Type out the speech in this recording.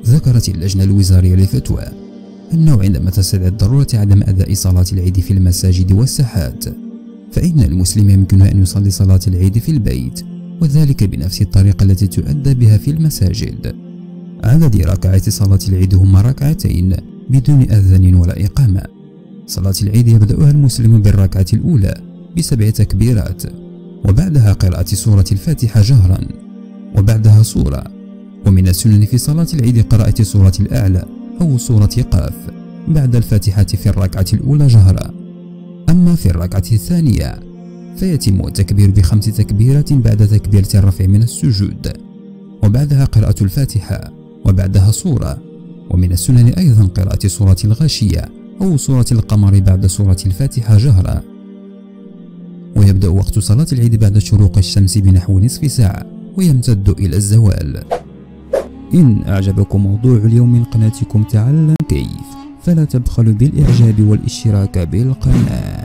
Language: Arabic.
ذكرت اللجنة الوزارية للفتوى أنه عندما تستدعي الضرورة عدم أداء صلاة العيد في المساجد والساحات، فإن المسلم يمكنه أن يصلي صلاة العيد في البيت، وذلك بنفس الطريقة التي تؤدى بها في المساجد. عدد ركعات صلاة العيد هما ركعتين بدون أذان ولا إقامة. صلاة العيد يبدأها المسلم بالركعة الأولى ب7 تكبيرات، وبعدها قراءة سورة الفاتحة جهرا، وبعدها سورة. ومن السنن في صلاة العيد قراءة سورة الأعلى أو سورة قاف بعد الفاتحة في الركعة الأولى جهرا. أما في الركعة الثانية فيتم التكبير ب5 تكبيرات بعد تكبيرة الرفع من السجود، وبعدها قراءة الفاتحة، وبعدها سورة. ومن السنن أيضا قراءة سورة الغاشية أو سورة القمر بعد سورة الفاتحة جهرا. ويبدأ وقت صلاة العيد بعد شروق الشمس بنحو نصف ساعة ويمتد إلى الزوال. إن أعجبكم موضوع اليوم من قناتكم تعلم كيف، فلا تبخلوا بالإعجاب والاشتراك بالقناة.